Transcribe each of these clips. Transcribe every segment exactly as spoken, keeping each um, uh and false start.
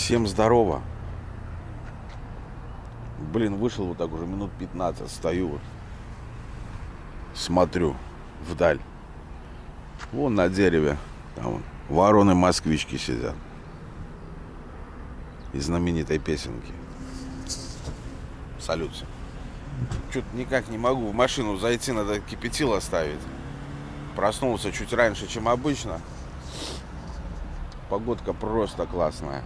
Всем здорово. Блин, вышел вот так уже минут пятнадцать, стою вот, смотрю вдаль. Вон на дереве там вон, вороны-москвички сидят. Из знаменитой песенки. Салют всем. Что-то никак не могу в машину зайти, надо кипятило ставить. Проснулся чуть раньше, чем обычно. Погодка просто классная.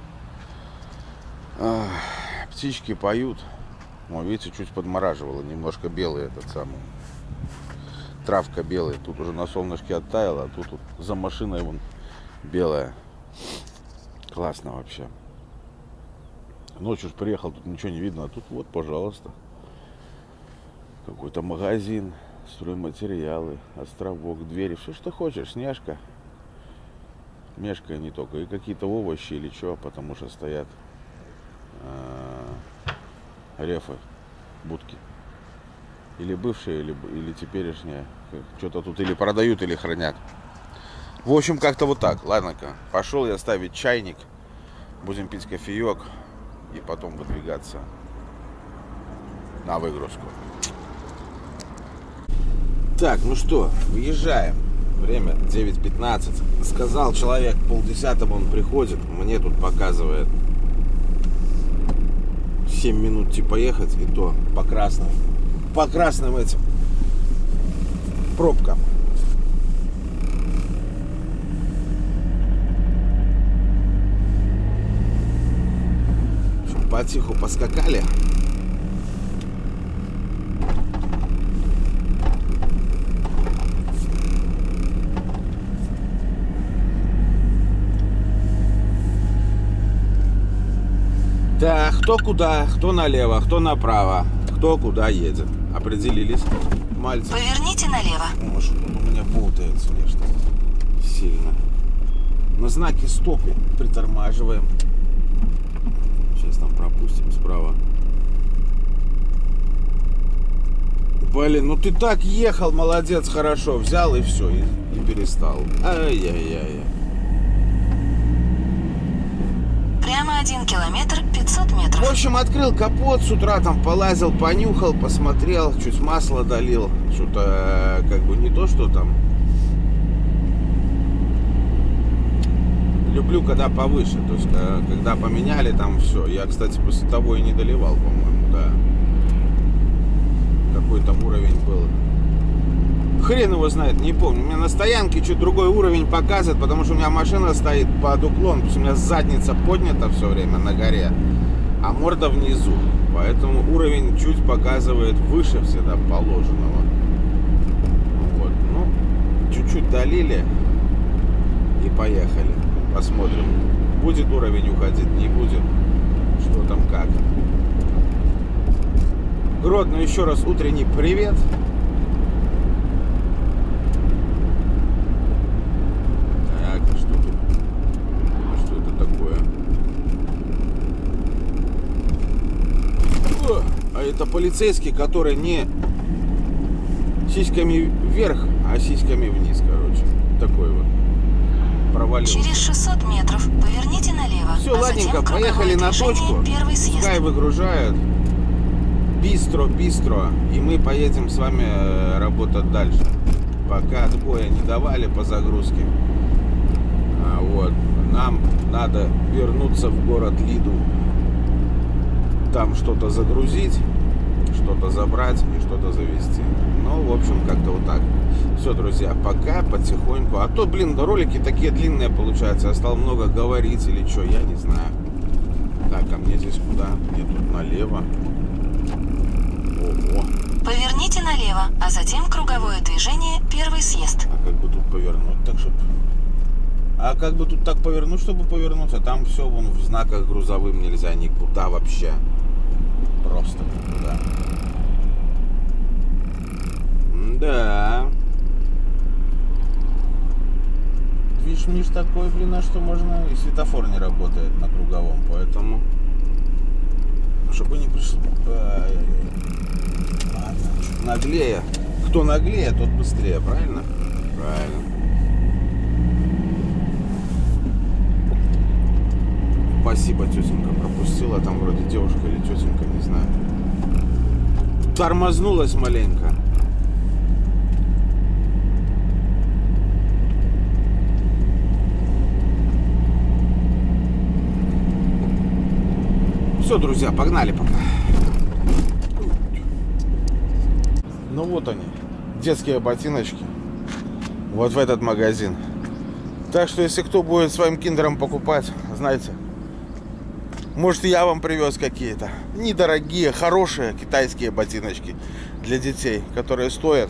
Ах, птички поют. О, видите, чуть подмораживало. Немножко белый этот самый. Травка белая. Тут уже на солнышке оттаяла, а тут вот за машиной вон белая. Классно вообще. Ночью уж приехал, тут ничего не видно. А тут вот, пожалуйста. Какой-то магазин, стройматериалы, островок, двери. Все, что хочешь. Снежка. Мешкая не только. И какие-то овощи или что, потому что стоят рефы, будки. Или бывшие, или, или теперешние. Что-то тут или продают, или хранят. В общем, как-то вот так. Ладно-ка, пошел я ставить чайник. Будем пить кофеек. И потом выдвигаться на выгрузку. Так, ну что, выезжаем. Время девять пятнадцать. Сказал человек, полдесятого он приходит. Мне тут показывает семь минут типа ехать, и то по красным. По красным этим пробкам. Потиху поскакали. Да, кто куда, кто налево, кто направо, кто куда едет. Определились, мальцы? Поверните налево. Может, у меня путается нечто сильно. На знаке стопе притормаживаем. Сейчас там пропустим справа. Блин, ну ты так ехал, молодец, хорошо. Взял и все, и, и перестал. Ай-яй-яй. Прямо один километр пятьсот метров. В общем, открыл капот с утра, там полазил, понюхал, посмотрел, чуть масла долил. Что-то как бы не то, что там. Люблю, когда повыше. То есть, когда поменяли там все. Я, кстати, после того и не доливал, по-моему, да. Какой там уровень был. Хрен его знает, не помню. У меня на стоянке чуть другой уровень показывает, потому что у меня машина стоит под уклон. То есть у меня задница поднята все время на горе, а морда внизу. Поэтому уровень чуть показывает выше всегда положенного. Вот. Ну, чуть-чуть долили и поехали. Посмотрим, будет уровень уходить, не будет. Что там как. Гродно, еще раз утренний привет. Так, что тут? Что это такое? О, а это полицейский, который не сиськами вверх, а сиськами вниз, короче. Такой вот. Провалился. Через шестьсот метров поверните налево. Все, а ладненько, поехали на точку. Первый съезд. Пускай выгружают. Бистро, бистро. И мы поедем с вами работать дальше. Пока отбоя не давали по загрузке. А вот. Нам надо вернуться в город Лиду. Там что-то загрузить, что-то забрать и что-то завести. Ну, в общем, как-то вот так. Все, друзья, пока потихоньку. А то, блин, ролики такие длинные получаются. Я стал много говорить или что, я не знаю. Так, а мне здесь куда? Мне тут налево. Ого. Поверните налево, а затем круговое движение, первый съезд. А как бы тут повернуть так, чтобы... А как бы тут так повернуть, чтобы повернуться? Там все вон в знаках грузовым нельзя никуда вообще. Просто никуда. Да. Движ-миш такой, блин, а что можно... И светофор не работает на круговом, поэтому... Чтобы не пришло... Ладно, наглее. Кто наглее, тот быстрее, правильно? Правильно. Спасибо, тетенька пропустила. Там вроде девушка или тетенька, не знаю. Тормознулась маленько. Все, друзья, погнали пока. Ну вот они, детские ботиночки. Вот в этот магазин. Так что, если кто будет своим киндером покупать, знаете, может, я вам привез какие-то недорогие, хорошие китайские ботиночки для детей, которые стоят.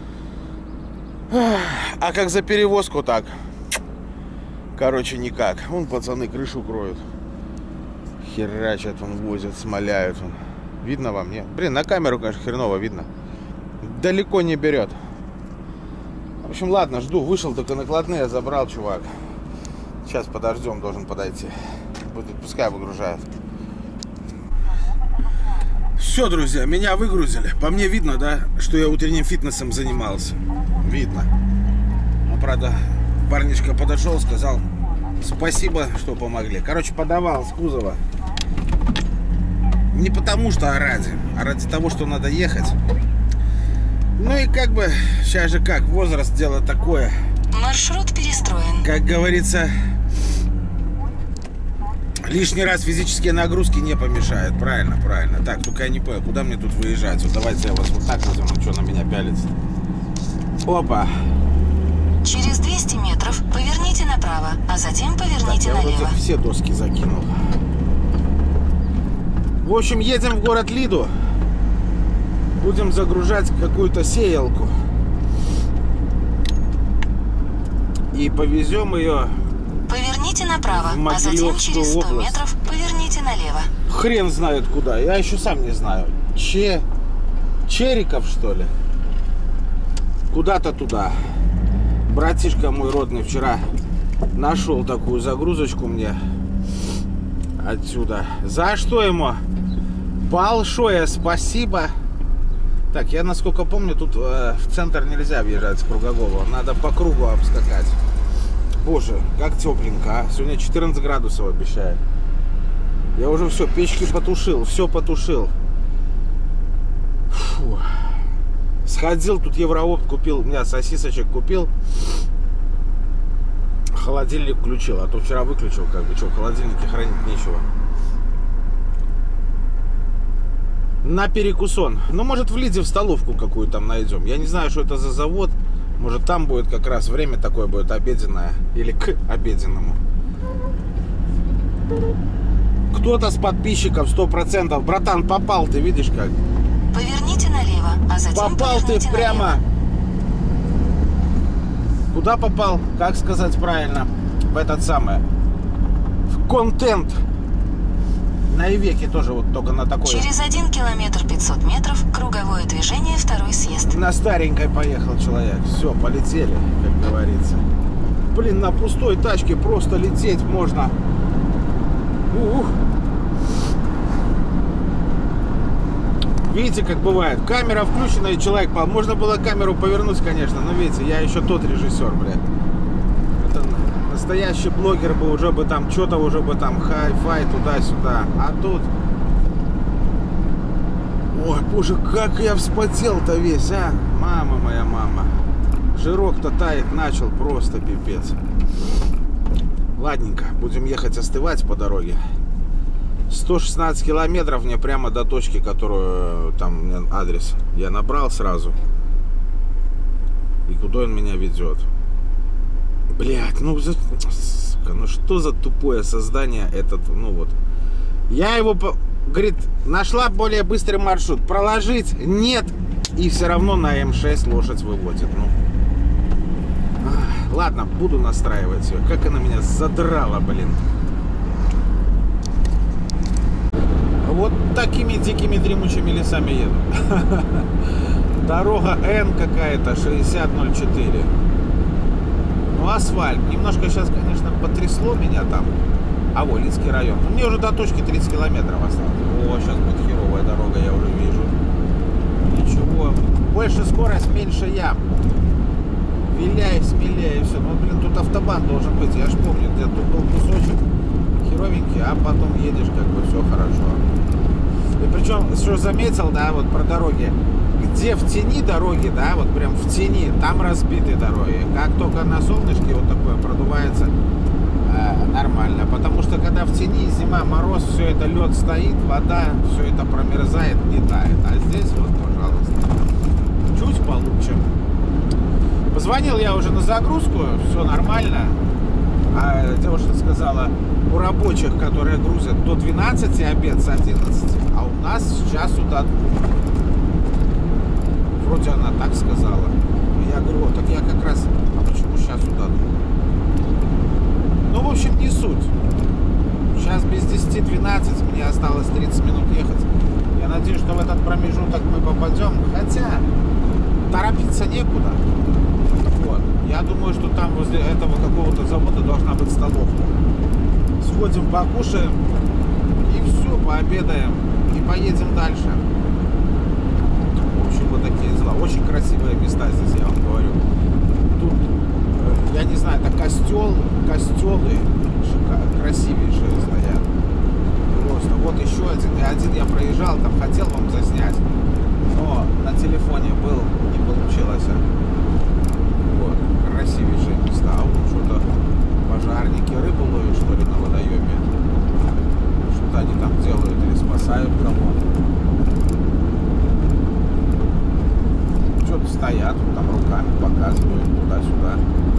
А как за перевозку, так, короче, никак. Вон пацаны крышу кроют. Херачат, он возят, смоляют. Он. Видно вам, нет? Блин, на камеру, конечно, хреново видно. Далеко не берет. В общем, ладно, жду. Вышел, только накладные забрал, чувак. Сейчас подождем, должен подойти. Будет, пускай выгружает. Все, друзья, меня выгрузили. По мне видно, да, что я утренним фитнесом занимался. Видно. Ну, правда, парнишка подошел, сказал спасибо, что помогли. Короче, подавал с кузова. Не потому что, а ради. А ради того, что надо ехать. Ну и как бы, сейчас же как, возраст дело такое. Маршрут перестроен. Как говорится, лишний раз физические нагрузки не помешают. Правильно, правильно. Так, только я не понял, куда мне тут выезжать? Вот давайте я вас вот так возьму, что на меня пялится. Опа. Через двести метров поверните направо, а затем поверните так, я налево. Вот все доски закинул. В общем, едем в город Лиду. Будем загружать какую-то сеялку. И повезем ее. Поверните направо, а затем через сто метров поверните налево. Хрен знает куда. Я еще сам не знаю. Че... Чериков, что ли? Куда-то туда. Братишка мой родный вчера нашел такую загрузочку мне. Отсюда. За что ему большое спасибо. Так, я насколько помню, тут э, в центр нельзя въезжать с Кругового. Надо по кругу обскакать. Боже, как тепленько, а. Сегодня четырнадцать градусов обещает. Я уже все, печки потушил, все потушил. Фу. Сходил, тут Евроопт купил, у меня сосисочек купил. Холодильник включил, а то вчера выключил, как бы, что, в холодильнике хранить нечего. На перекусон. Ну, может, в Лиде в столовку какую там найдем. Я не знаю, что это за завод. Может, там будет как раз время такое будет обеденное. Или к обеденному. Кто-то с подписчиков сто процентов. Братан, попал ты, видишь как? Поверните налево, а затем попал ты прямо. налево. Куда попал? Как сказать правильно? В этот самый. В контент. На Ивеке тоже вот только на такой. Через один километр пятьсот метров круговое движение, второй съезд. На старенькой поехал человек. Все, полетели, как говорится. Блин, на пустой тачке просто лететь можно. Ух. Видите, как бывает. Камера включена и человек попал. Можно было камеру повернуть, конечно, но видите, я еще тот режиссер, блядь. Это настоящий блогер бы уже бы там, что-то уже бы там, хай-фай, туда-сюда. А тут... Ой, боже, как я вспотел-то весь, а? Мама моя, мама. Жирок-то тает начал, просто пипец. Ладненько, будем ехать остывать по дороге. сто шестнадцать километров мне прямо до точки, которую там, мне адрес я набрал сразу. И куда он меня ведет? Блять, ну, за... сука, ну что за тупое создание этот, ну вот. Я его, говорит, нашла более быстрый маршрут. Проложить? Нет. И все равно на эм шесть лошадь выводит, ну. Ладно, буду настраивать ее. Как она меня задрала, блин. Вот такими дикими дремучими лесами еду. Дорога Н какая-то, шестьдесят ноль четыре. Ну, асфальт. Немножко сейчас, конечно, потрясло меня там. А вот, Лидский район. Мне уже до точки тридцать километров осталось. О, сейчас будет херовая дорога, я уже вижу. Ничего. Больше скорость, меньше ям. Виляй, смелее, и все. Ну, блин, тут автобан должен быть. Я ж помню, где тут был кусочек. херовенький, а потом едешь, как бы все хорошо. И причем, что заметил, да, вот про дороги, где в тени дороги, да, вот прям в тени, там разбиты дороги. Как только на солнышке вот такое продувается, э, нормально. Потому что когда в тени зима, мороз, все это лед стоит, вода, все это промерзает, не тает. А здесь вот, пожалуйста, чуть получше. Позвонил я уже на загрузку, все нормально. А девушка сказала, у рабочих, которые грузят до двенадцати, обед с одиннадцати, а у нас с часу до двух. Вроде она так сказала. Я говорю, вот, так я как раз, а почему сейчас до двух? Ну, в общем, не суть. Сейчас без десяти двенадцать, мне осталось тридцать минут ехать. Я надеюсь, что в этот промежуток мы попадем. Хотя, торопиться некуда. Вот. Я думаю, что там возле этого какого-то завода должна быть столовка. Сходим, покушаем, и все, пообедаем, и поедем дальше. В общем, вот такие дела. Очень красивые места здесь, я вам говорю. Тут, я не знаю, это костел, костелы красивейшие стоят. Просто. Вот еще один. И один я проезжал, там хотел вам заснять, но на телефоне был, не получилось. Вот. Красивейшие места. А вот что-то пожарники рыбу ловят, что ли, на водоеме. Что-то они там делают или спасают кого-то. Что-то стоят, вот там руками показывают туда-сюда.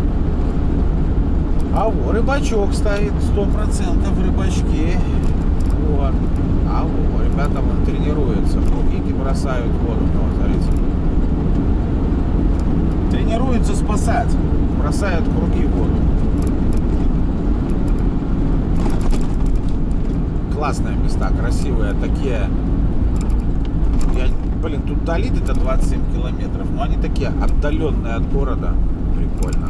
А вот рыбачок стоит, сто процентов рыбачки. Вот. А вот, ребята вон тренируются, кругики бросают в воду, вот, смотрите. Тренируются спасать, бросают круги в воду. Классные места, красивые, такие. Я, блин, тут до Лиды-то двадцать семь километров, но они такие отдаленные от города. Прикольно.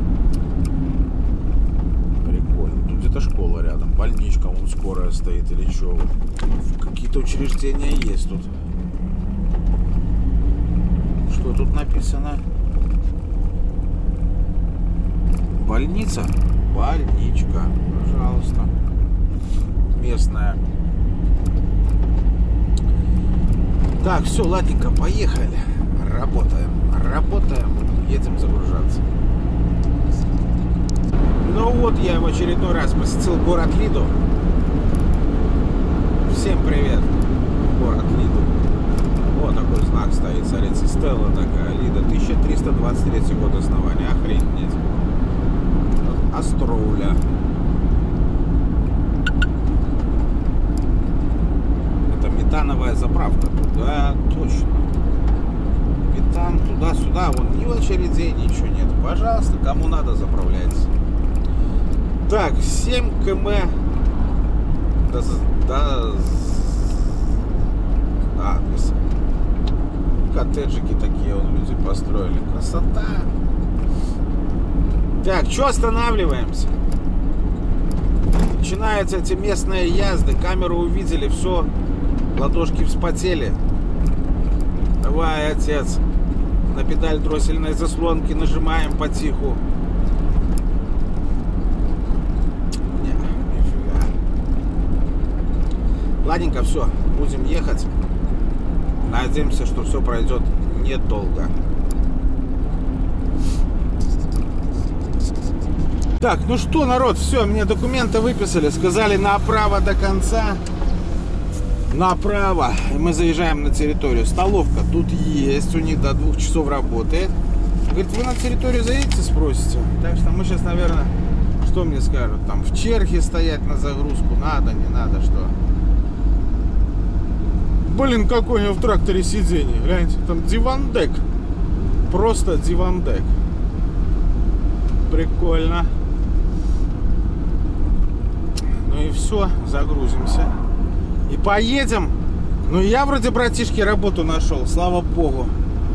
Прикольно. Тут где-то школа рядом, больничка, вон скорая стоит или что. Какие-то учреждения есть тут. Что тут написано? Больница? Больничка. Пожалуйста. Местная. Так, все, ладненько, поехали. Работаем. Работаем. Едем загружаться. Ну вот, я в очередной раз посетил город Лиду. Всем привет. Город Лиду. Вот такой знак стоит, смотрите, стелла такая. Лида, тысяча триста двадцать третий год основания. Охренеть. Остроуля. Это метановая заправка. Да, точно. Метан туда-сюда. Вон ни очередей, ничего нет. Пожалуйста, кому надо, заправляйтесь. Так, семь километров до, до, до адреса. Коттеджики такие вот люди построили. Красота. Так, что останавливаемся? Начинаются эти местные язды. Камеру увидели, все. Ладошки вспотели. Давай, отец. На педаль дроссельной заслонки нажимаем потиху. Не, нифига. Ладненько, все. Будем ехать. Надеемся, что все пройдет недолго. Так, ну что, народ, все, мне документы выписали, сказали направо до конца, направо, и мы заезжаем на территорию. Столовка тут есть, у них до двух часов работает. Говорит, вы на территорию заедете, спросите. Так что мы сейчас, наверное, что мне скажут, там в черге стоять на загрузку, надо, не надо, что. Блин, какой у него в тракторе сиденье, гляньте, там дивандек, просто дивандек. Прикольно. Ну и все, загрузимся и поедем. Ну я вроде, братишки, работу нашел, слава богу.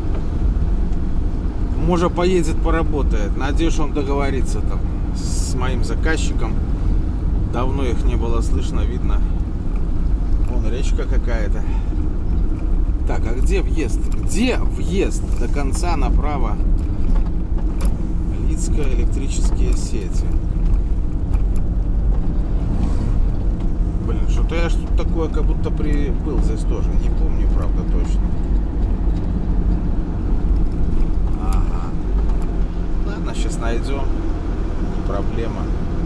Может, поедет, поработает. Надеюсь, он договорится там с моим заказчиком. Давно их не было слышно, видно. Вон речка какая-то. Так, а где въезд? Где въезд? До конца направо. Лидская электрические сети. Блин, что-то я что-то такое как будто при... был здесь тоже. Не помню, правда, точно. Ага. Ладно, сейчас найдем. Не проблема.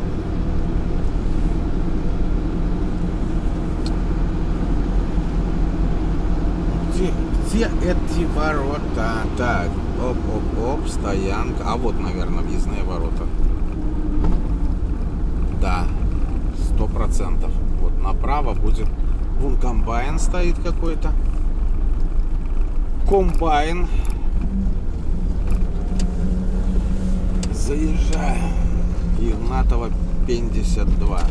Где, где эти ворота? Так, оп-оп-оп, стоянка. А вот, наверное, въездные ворота. Да, сто процентов. Вот направо будет... Вон комбайн стоит какой-то. Комбайн. Заезжаем. Игнатова пятьдесят два.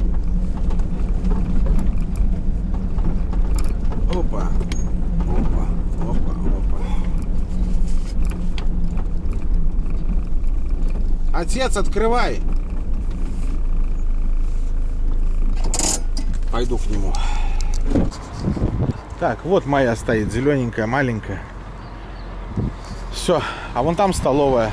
Опа. Опа. Опа. Опа. Отец, открывай. Пойду к нему. Так, вот моя стоит, зелененькая, маленькая. Все, а вон там столовая.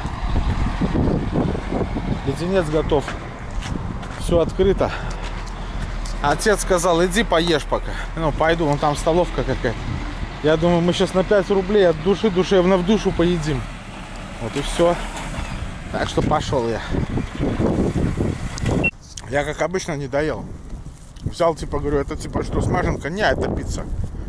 Леденец готов. Все открыто. Отец сказал, иди поешь пока. Ну, пойду, вон там столовка какая-то. Я думаю, мы сейчас на пять рублей от души душевно в душу поедим. Вот и все. Так что пошел я. Я, как обычно, не доел. Взял, типа, говорю, это типа что, смаженка? Не, это пицца.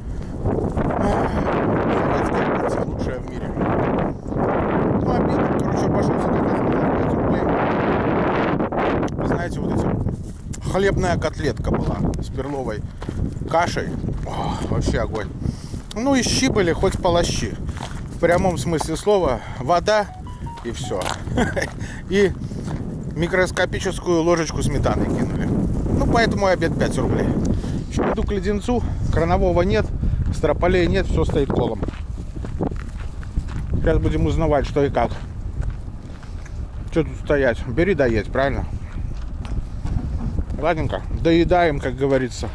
Советская пицца, лучшая в мире. Ну, обидно. Короче, пошел заказать пять рублей. Вы знаете, вот эти... Хлебная котлетка была с перловой кашей. О, вообще огонь. Ну и щи были, хоть полощи. В прямом смысле слова. Вода и все. И микроскопическую ложечку сметаны кинули. Ну, поэтому обед пять рублей. Еще иду к леденцу. Кранового нет, строполей нет, все стоит колом. Сейчас будем узнавать, что и как. Что тут стоять? Бери, доедь, правильно? Ладненько. Доедаем, как говорится.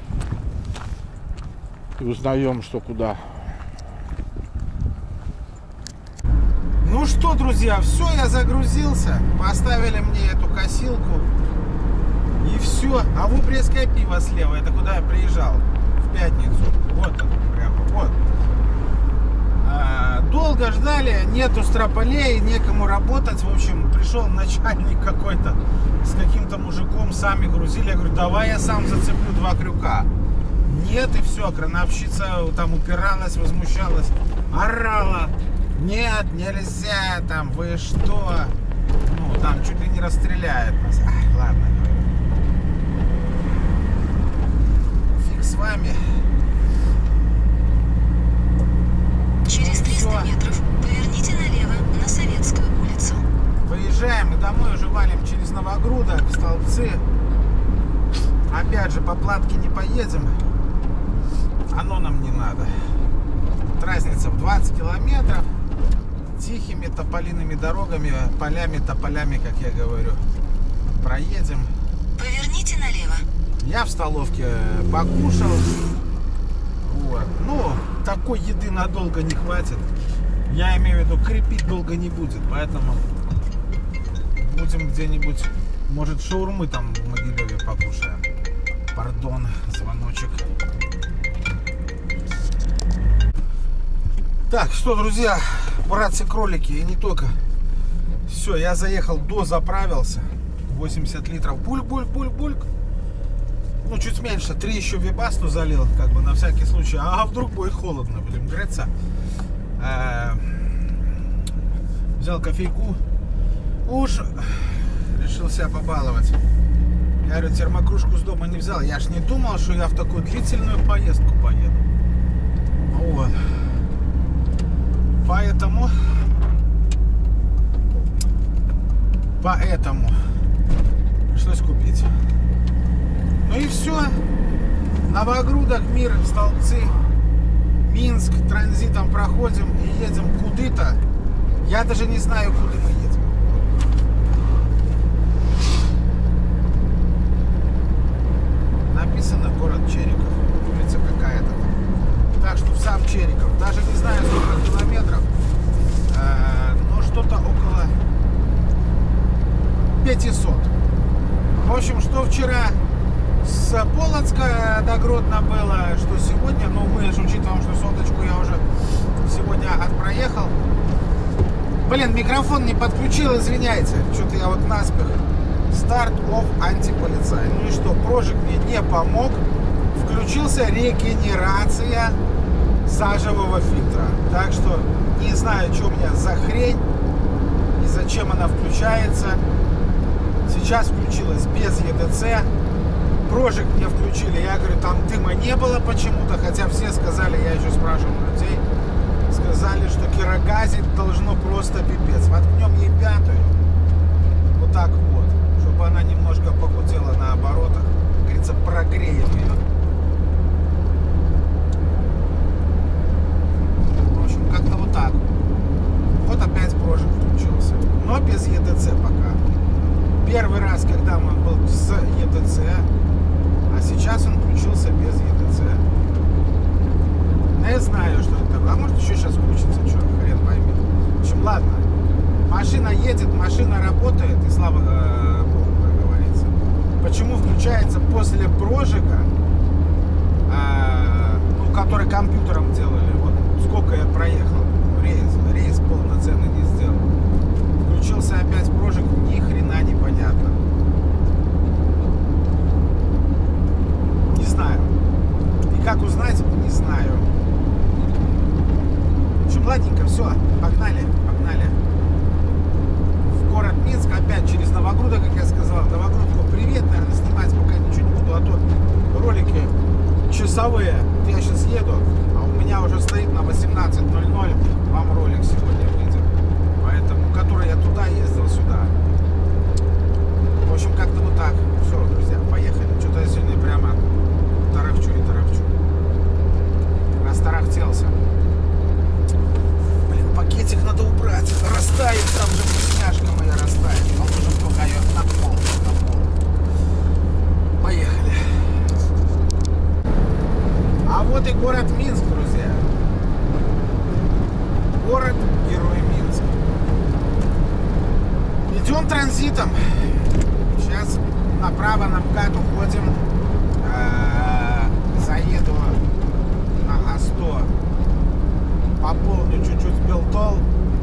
И узнаем, что куда. Ну что, друзья, все, я загрузился. Поставили мне эту косилку. И все. А вот брестское пиво слева. Это куда я приезжал в пятницу. Вот оно прямо. Вот. А, долго ждали. Нету строполей. Некому работать. В общем, пришел начальник какой-то с каким-то мужиком. Сами грузили. Я говорю, давай я сам зацеплю два крюка. Нет, и все. Крановщица там упиралась, возмущалась. Орала. Нет, нельзя. Там, вы что? Ну, там чуть ли не расстреляет нас. Ай, ладно. С вами. Через триста метров поверните налево на Советскую улицу. Выезжаем и домой уже валим через Новогрудок, Столбцы. Опять же, по платке не поедем. Оно нам не надо. Тут разница в двадцать километров. Тихими тополиными дорогами, полями, тополями, как я говорю. Проедем. Поверните налево. Я в столовке покушал. Вот. Ну, такой еды надолго не хватит. Я имею в виду, крепить долго не будет. Поэтому будем где-нибудь, может, шаурмы там в Могилеве покушаем. Пардон, звоночек. Так, что, друзья, братцы-кролики, и не только. Все, я заехал, дозаправился. восемьдесят литров. Буль-буль-буль-бульк. Ну, чуть меньше, три еще вибасту залил, как бы на всякий случай. А вдруг будет холодно, будем греться. Взял кофейку. Уж решил себя побаловать. Я говорю, термокружку с дома не взял. Я ж не думал, что я в такую длительную поездку поеду. Вот. Поэтому... Поэтому... Пришлось купить. Ну и все. Новогрудок, Мир, Столбцы, Минск. Транзитом проходим и едем куда-то. Я даже не знаю, куда мы едем. Написано город Чериков. Улица какая-то там. Так что в сам Чериков. Даже не знаю, сколько километров. Но что-то около пятисот. В общем, что вчера с с Полоцка до Гродно было, что сегодня, ну мы же учитываем, что соточку я уже сегодня отпроехал. Блин, микрофон не подключил, извиняйте. Что-то я вот наспех. Старт оф антиполицай. Ну и что, прожиг мне не помог. Включился регенерация сажевого фильтра. Так что не знаю, что у меня за хрень и зачем она включается. Сейчас включилась без е дэ цэ. Прожиг мне включили. Я говорю, там дыма не было почему-то. Хотя все сказали, я еще спрашивал людей. Сказали, что кирогазить должно просто пипец. Воткнем ей пятую. Вот так вот. Чтобы она немножко похудела на оборотах. Как говорится, прогреем ее. В общем, как-то вот так. Вот опять прожиг включился. Но без е дэ цэ пока. Первый раз, когда он был с е дэ цэ. А сейчас он включился без е дэ цэ. Но я знаю, что это такое. А может еще сейчас включится, что хрен поймет. В общем, ладно. Машина едет, машина работает, и слава э, Богу, как говорится. Почему включается после прожига, э, ну, который компьютером делали, вот сколько я проехал, рейс, рейс полноценный не сделал. Включился опять прожиг, ни хрена не понятно. Не знаю. И как узнать, не знаю. В общем, ладненько, все, погнали, погнали. В город Минск, опять через Новогрудок, как я сказал. Новогрудку привет, наверное, снимать пока ничего не буду, а то ролики часовые. Я сейчас еду, а у меня уже стоит на восемнадцать ноль ноль, вам ролик сегодня выйдет. Поэтому, который я туда ездил, сюда. В общем, как-то вот так. Все, друзья, поехали. Что-то я сегодня прямо тарахчу и тарахчу. Растарахтелся. Блин, пакетик надо убрать. Растает, там же вкусняшка моя растает. Положим пока ее на пол, на пол. Поехали. А вот и город Минск, друзья. Город-герой Минск. Идем транзитом. Сейчас направо на МКАД уходим. Заеду на А сто. Пополню чуть-чуть Белтол.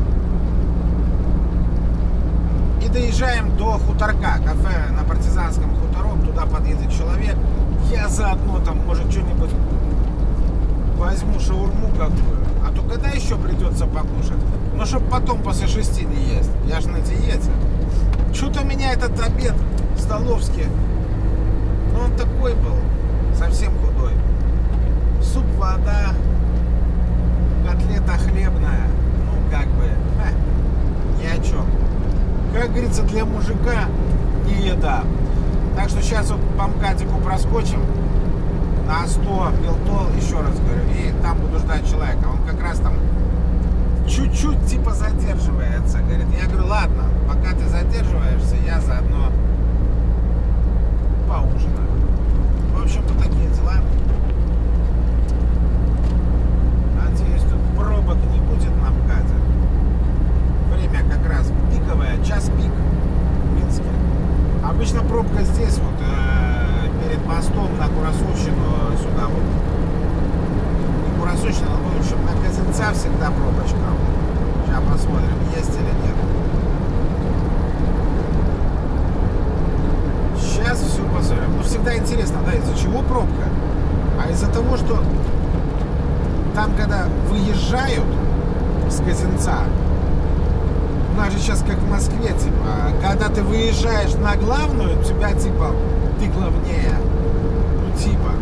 И доезжаем до Хуторка. Кафе на Партизанском Хуторок. Туда подъедет человек. Я заодно там, может, что-нибудь возьму, шаурму какую. А то когда еще придется покушать? Ну, чтоб потом после шести не есть. Я же на диете. Что-то меня этот обед столовский, ну, он такой был, совсем худой. Суп, вода, котлета хлебная. Ну, как бы, э, ни о чем. Как говорится, для мужика не еда. Так что сейчас вот по МКАДику проскочим. На сто Белтол, еще раз говорю, и там буду ждать человека. Он как раз там чуть-чуть типа задерживается. Говорит, я говорю, ладно, пока ты задерживаешься, я заодно поужинаю. В общем, вот такие дела. Надеюсь, тут пробок не будет на МКАДе. Время как раз пиковое, час пик в Минске. Обычно пробка здесь вот э, перед мостом на Курасовщину сюда вот. Не Курасовщина, но в общем на Казинца всегда пробочка. Сейчас посмотрим, есть или нет. Сейчас все посмотрим. Ну всегда интересно, да, из-за чего пробка? А из-за того, что там, когда выезжают с Казинца, у нас же сейчас как в Москве, типа, когда ты выезжаешь на главную, у тебя, типа, ты главнее. Ну, типа.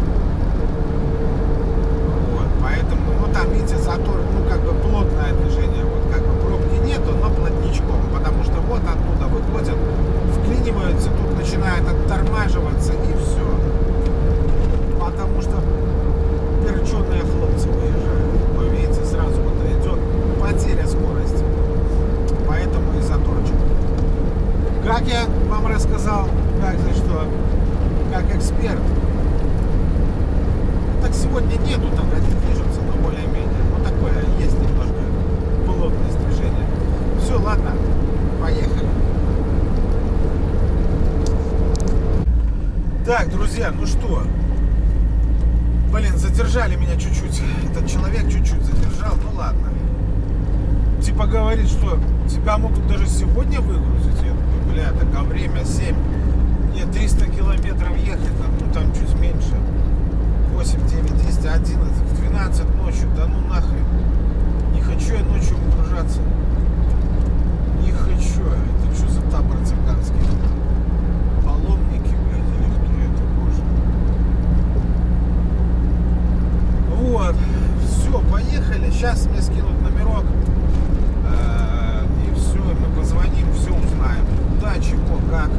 Вот, поэтому, ну, там, видите, затор, ну, как бы плотное движение. Вот, как бы пробки нету, но плотничком. Потому что вот оттуда выходят, вклиниваются, тут начинают оттормаживаться, и все. Потому что перченые хлопцы выезжают. Вы видите, сразу вот идет потеря скорости. Поэтому и заторчик. Как я вам рассказал, как за что, как эксперт. Так сегодня нету, так они движутся, но более-менее. Ну такое есть немножко плотность движения. Все, ладно, поехали. Так, друзья, ну что? Блин, задержали меня чуть-чуть. Этот человек чуть-чуть задержал, ну ладно. Типа говорит, что тебя могут даже сегодня выгрузить. Я такой, бля, так а время семь. Мне триста километров ехать, ну там чуть меньше. восемь, девять, десять, одиннадцать, двенадцать ночью. Да ну нахрен. Не хочу я ночью выгружаться. Не хочу. Это что за табор цыганский? Паломники, блядь, или кто это, боже. Вот. Все, поехали. Сейчас мне скинут номерок. И все, мы позвоним, все узнаем. Куда, чего, как.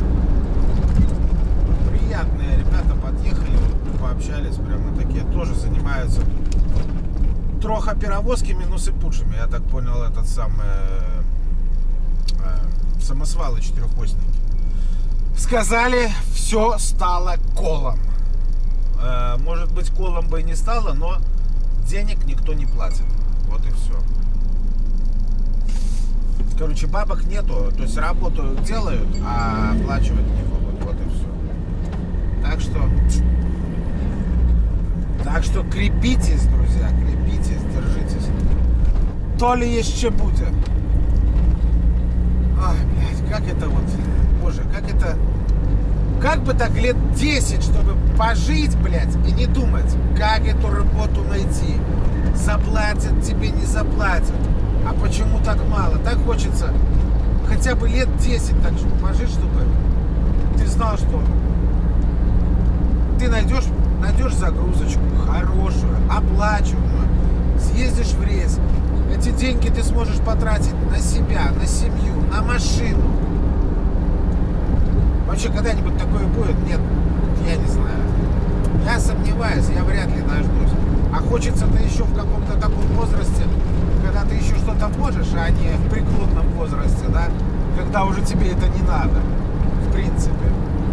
Приятные ребята подъехали, пообщались прямо такие. Тоже занимаются трохоперевозками, но сыпучими. Я так понял, этот самый э, самосвалы четырехосники. Сказали, все стало колом. Э, может быть, колом бы и не стало, но денег никто не платит. Вот и все. Короче, бабок нету, то есть работу делают, а оплачивать не могут. Вот и все. Так что, так что крепитесь, друзья, крепитесь, держитесь. То ли еще будет. Ай, блядь, как это вот, боже, как это, как бы так лет десять, чтобы пожить, блядь, и не думать, как эту работу найти. Заплатят тебе, не заплатят. А почему так мало? Так хочется хотя бы лет десять так чтобы пожить, чтобы ты знал, что ты найдешь, найдешь загрузочку хорошую, оплачиваемую, съездишь в рейс. Эти деньги ты сможешь потратить на себя, на семью, на машину. Вообще когда-нибудь такое будет? Нет, я не знаю. Я сомневаюсь, я вряд ли дождусь. А хочется-то еще в каком-то таком возрасте, когда ты еще что-то можешь, а не в преклонном возрасте, да? Когда уже тебе это не надо, в принципе.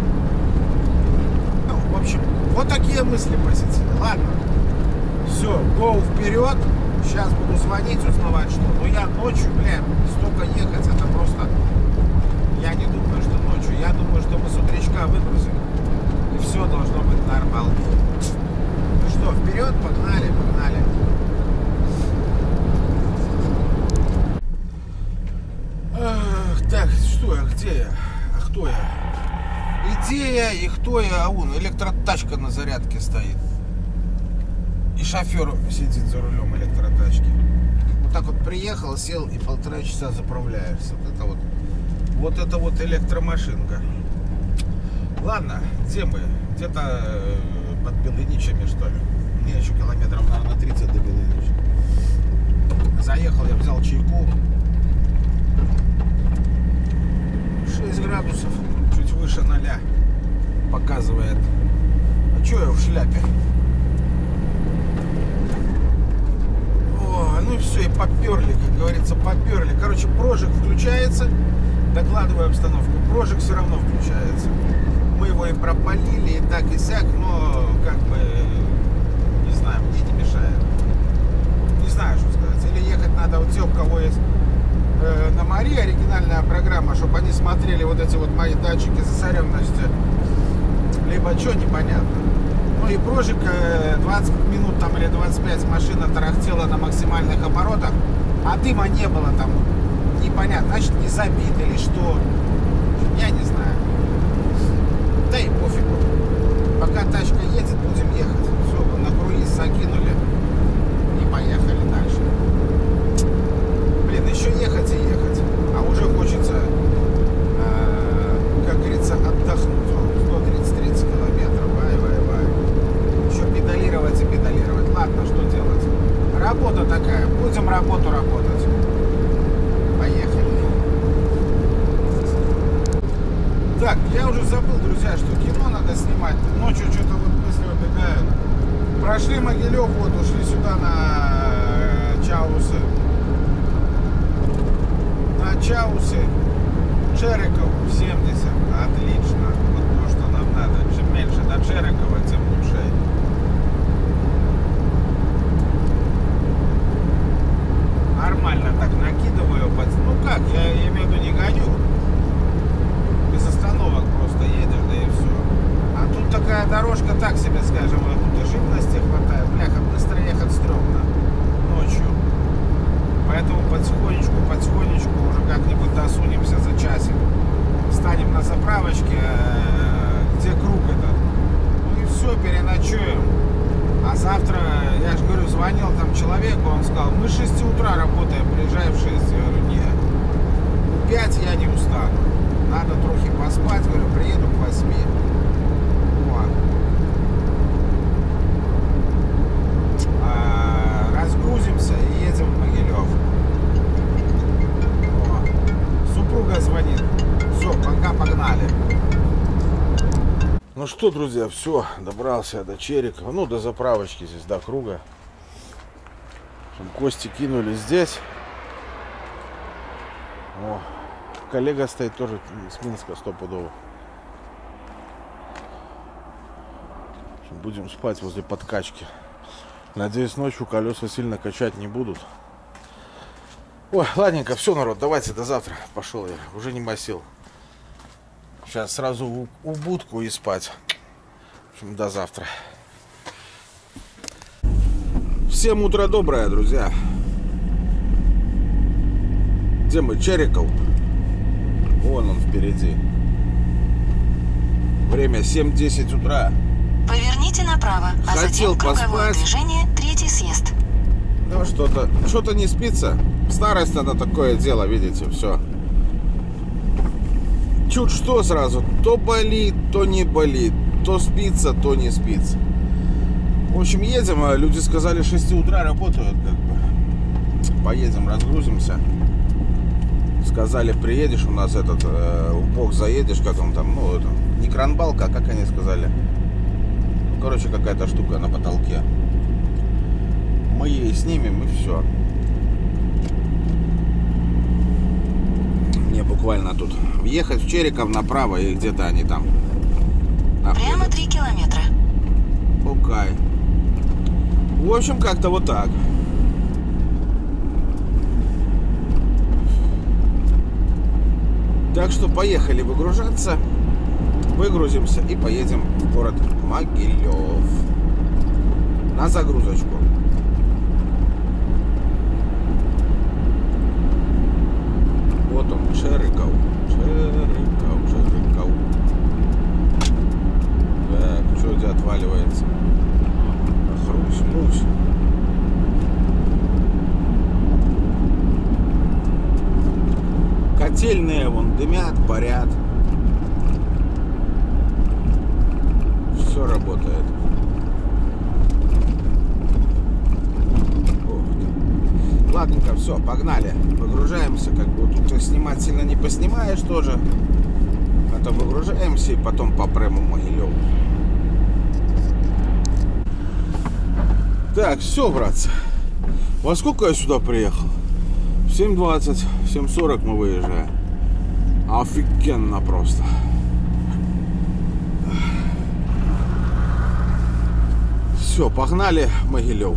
Ну, в общем, вот такие мысли позитивные. Ладно, все, go вперед. Сейчас буду звонить, узнавать, что. Но я ночью, бля, столько ехать, это просто... Я не думаю, что ночью. Я думаю, что мы с утречка выгрузим. И все должно быть нормально. Ну что, вперед, погнали, погнали. Ах, так, что я, где я? А кто я? Где я и кто я? А вон, электротачка на зарядке стоит. И шофер сидит за рулем электротачки. Вот так вот приехал, сел и полтора часа заправляешься. Вот это вот, вот это вот электромашинка. Ладно, где мы? Где-то под Белыничами, что ли? Мне еще километров, наверное, тридцать до Белынича. Заехал, я взял чайку. шесть градусов, чуть выше ноля показывает. А что я в шляпе? О, ну и все, и поперли, как говорится, поперли. Короче, прожиг включается, докладываю обстановку. Прожиг все равно включается. Мы его и пропалили, и так, и сяк, но как бы, не знаю, мне не мешает. Не знаю, что сказать. Или ехать надо вот те, у кого есть э, на Мари оригинальная программа, чтобы они смотрели вот эти вот мои датчики засоренности. Либо что, непонятно. Ну и прожиг двадцать минут там или двадцать пять машина тарахтела на максимальных оборотах, а дыма не было там. Непонятно, значит не забит или что. Я не знаю. Да и пофигу. Пока тачка едет, будем ехать. Все, на круиз закинули и поехали дальше. Блин, еще ехать и ехать. А уже хочется, э, как говорится, отдохнуть. сто тридцать километров. Вай-вай-вай. Еще педалировать и педалировать. Ладно, что делать? Работа такая. Будем работу работать. Поехали. Так, я уже забыл, друзья, что кино надо снимать. Ночью что-то вот мысли убегают. Прошли Могилев, вот, ушли сюда на Чаусы. На Чаусы. Чериков семьдесят. Отлично. Вот то, что нам надо. Чем меньше до Черикова, тем лучше. Нормально так накидываю. Ну как, я имею в виду не гоню. Без остановок просто едешь, да и все. А тут Днем такая дорожка, так себе скажем, живности хватает. Бляха, быстро ехать стрёмно ночью. Поэтому потихонечку, потихонечку уже как-нибудь досунемся за часик. Встанем на заправочке, где круг этот. Ну и все, переночуем. А завтра, я же говорю, звонил там человеку, он сказал, мы с шести утра работаем, приезжай в шесть. Я говорю, нет, в пять я не устану. Надо трохи поспать, говорю, приеду к восьми. Вот. А, разгрузимся и едем в Могилев. Вот. Супруга звонит. Все, пока, погнали. Ну что, друзья, все, добрался до Черикова, ну, до заправочки здесь, до круга. Кости кинули здесь. О, коллега стоит тоже с Минска, стопудово. Будем спать возле подкачки. Надеюсь, ночью колеса сильно качать не будут. Ой, ладненько, все, народ, давайте до завтра. Пошел я, уже не сил. Сейчас сразу у, у будку и спать. В общем, до завтра. Всем утро доброе, друзья. Где мы? Чериков. Вон он впереди. Время семь-десять утра. Поверните направо, а Хотел затем круговое поспать. движение, третий съезд. Ну что-то, что-то не спится. Старость это такое дело, видите, все. Чуть что сразу, то болит, то не болит, то спится, то не спится. В общем, едем, а люди сказали, с шести утра работают, как бы. Поедем, разгрузимся. Сказали, приедешь у нас этот, э, в бок заедешь, как он там, ну, это, не кранбалка, а как они сказали. Короче, какая-то штука на потолке. Мы ей снимем и все. Мне буквально тут въехать в Чериков направо и где-то они там. Прямо три километра. Окей. В общем, как-то вот так. Так что поехали выгружаться. Выгрузимся и поедем в город Могилев. На загрузочку. Вот он, Чериков. Чериков, Чериков. Так, что у тебя отваливается? Хрусь-мусь. Котельные вон дымят, парят. Все работает. Ладненько, все, погнали. Выгружаемся. Как бы тут снимать сильно не поснимаешь тоже. А то выгружаемся и потом по пряму Могилеву. Так, все, братцы. Во сколько я сюда приехал? В семь двадцать, в семь сорок мы выезжаем. Офигенно просто. Все, погнали в Могилев.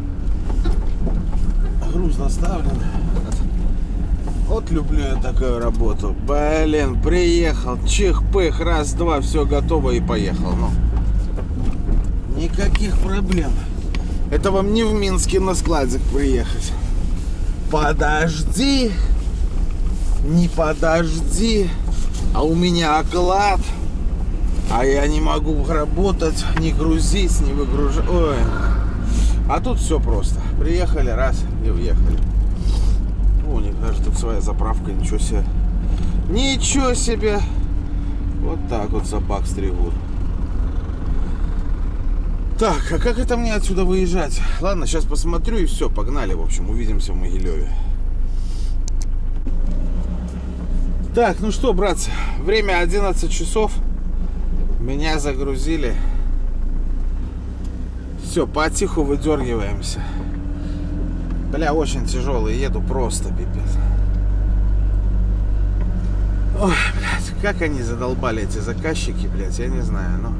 Груз доставлен. Вот люблю я такую работу. Блин, приехал, чих-пых, раз-два, все готово и поехал. Ну, никаких проблем. Это вам не в Минске на складик приехать. Подожди, не подожди, а у меня оклад, а я не могу работать, не грузить, не выгружать. Ой. А тут все просто. Приехали, раз и уехали. О, у них даже тут своя заправка, ничего себе. Ничего себе. Вот так вот собак стригут. Так, а как это мне отсюда выезжать? Ладно, сейчас посмотрю и все, погнали. В общем, увидимся в Могилеве. Так, ну что, братцы, время одиннадцать часов. Меня загрузили. Все, потиху выдергиваемся. Бля, очень тяжелый, еду просто, пипец. Ой, блядь, как они задолбали, эти заказчики, блядь, я не знаю, ну.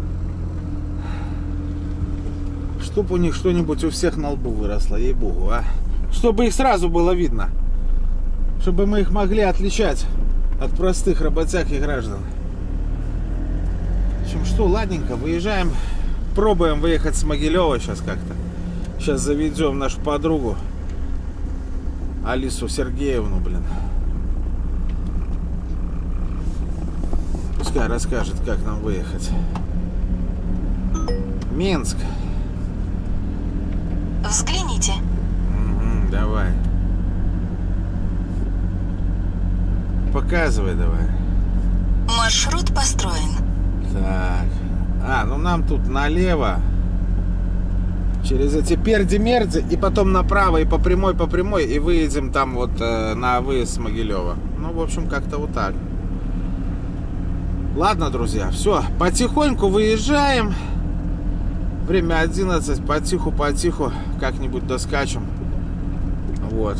Чтоб у них что-нибудь у всех на лбу выросло, ей-богу, а. Чтобы их сразу было видно. Чтобы мы их могли отличать от простых работяг и граждан. В общем, что, ладненько, выезжаем. Пробуем выехать с Могилева сейчас как-то. Сейчас заведем нашу подругу Алису Сергеевну, блин. Пускай расскажет, как нам выехать. Минск. Взгляните. Угу, давай. Показывай давай. Маршрут построен. Так. А, ну нам тут налево. Через эти перди-мерди. И потом направо и по прямой, по прямой. И выедем там вот э, на выезд с Могилева. Ну, в общем, как-то вот так. Ладно, друзья, все. Потихоньку выезжаем. Время одиннадцать. Потиху-потиху как-нибудь доскачем. Вот.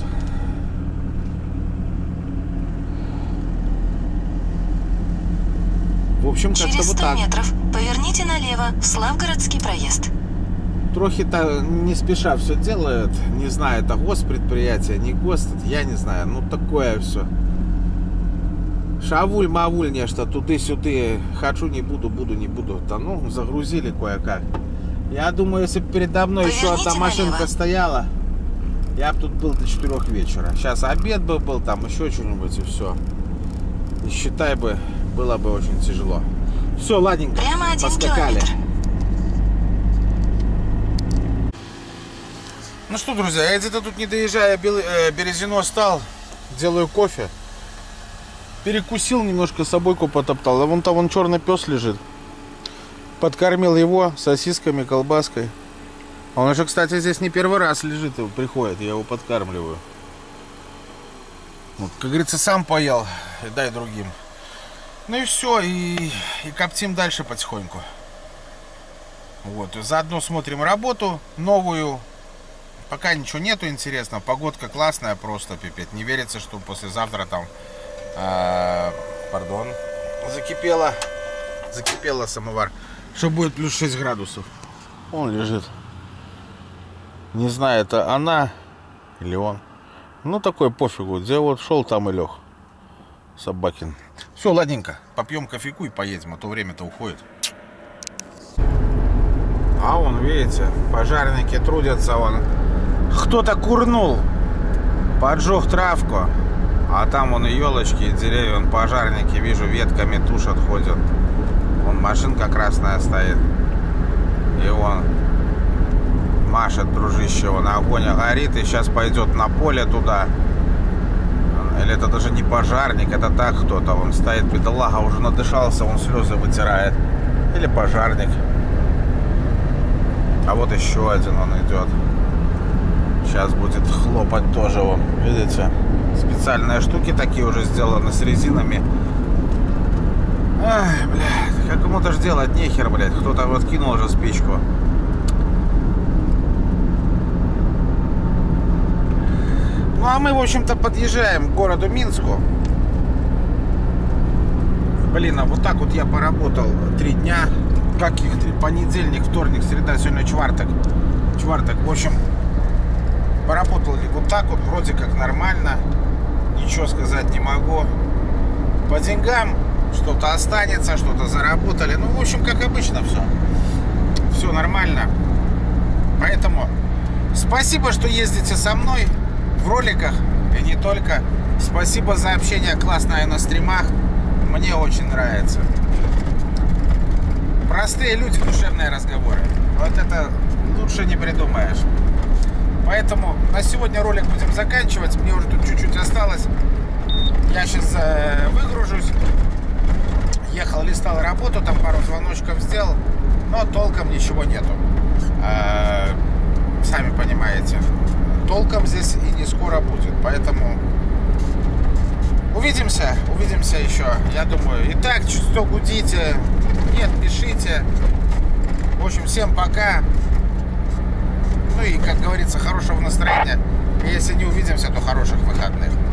В общем, как-то Через вот сто так. метров поверните налево в Славгородский проезд. Трохи-то не спеша все делает. Не знаю, это госпредприятие, не ГОСТ, я не знаю. Ну, такое все. Шавуль-мавуль нечто, туды-сюды. Хочу, не буду, буду, не буду. Да ну, загрузили кое-как. Я думаю, если бы передо мной еще одна машинка налево. стояла, я бы тут был до четырёх вечера. Сейчас обед бы был, там еще что-нибудь и все. И считай бы, было бы очень тяжело. Все, ладненько, Прямо один поскакали. километр. Ну что, друзья, я где-то тут, не доезжая Березино, стал, делаю кофе. Перекусил немножко, собойку потоптал. А вон там вон черный пес лежит. Подкормил его сосисками, колбаской. Он уже, кстати, здесь не первый раз лежит, приходит, я его подкармливаю. Вот, как говорится, сам поел, и дай другим. Ну и все, и, и коптим дальше потихоньку. Вот, и заодно смотрим работу новую. Пока ничего нету интересного, погодка классная, просто пипец. Не верится, что послезавтра там, э, пардон, закипело, закипело самовар, что будет плюс шесть градусов. Он лежит. Не знаю, это она или он. Ну, такой пофигу, где вот шел, там и лег. Собакин. Все, ладненько, попьем кофейку и поедем, а то время-то уходит. А вон, видите, пожарники трудятся, вон. Кто-то курнул, поджег травку, а там вон и елочки, и деревья, вон пожарники, вижу, ветками тушат, ходят. Вон машинка красная стоит. И он машет, дружище, вон огонь горит, и сейчас пойдет на поле туда. Или это даже не пожарник, это так кто-то. Он стоит, бедолага, уже надышался, он слезы вытирает. Или пожарник. А вот еще один он идет. Сейчас будет хлопать тоже, вон, видите? Специальные штуки такие уже сделаны с резинами. Ай, блядь, как ему-то ж делать нехер, блядь. Кто-то вот кинул уже спичку. Ну а мы, в общем-то, подъезжаем к городу Минску. Блин, а вот так вот я поработал три дня. Каких три? Понедельник, вторник, среда, сегодня чварток. Чварток, в общем, поработал вот так вот, вроде как нормально. Ничего сказать не могу. По деньгам что-то останется, что-то заработали. Ну, в общем, как обычно все. Все нормально. Поэтому спасибо, что ездите со мной в роликах и не только. Спасибо за общение классное на стримах. Мне очень нравится. Простые люди, душевные разговоры. Вот это лучше не придумаешь. Поэтому на сегодня ролик будем заканчивать. Мне уже тут чуть-чуть осталось. Я сейчас э, выгружусь. Ехал, листал работу, там пару звоночков сделал, но толком ничего нету. Э, сами понимаете, толком здесь и не скоро будет. Поэтому увидимся, увидимся еще. Я думаю, и так, что гудите, нет, пишите. В общем, всем пока. Ну и, как говорится, хорошего настроения. И если не увидимся, то хороших выходных.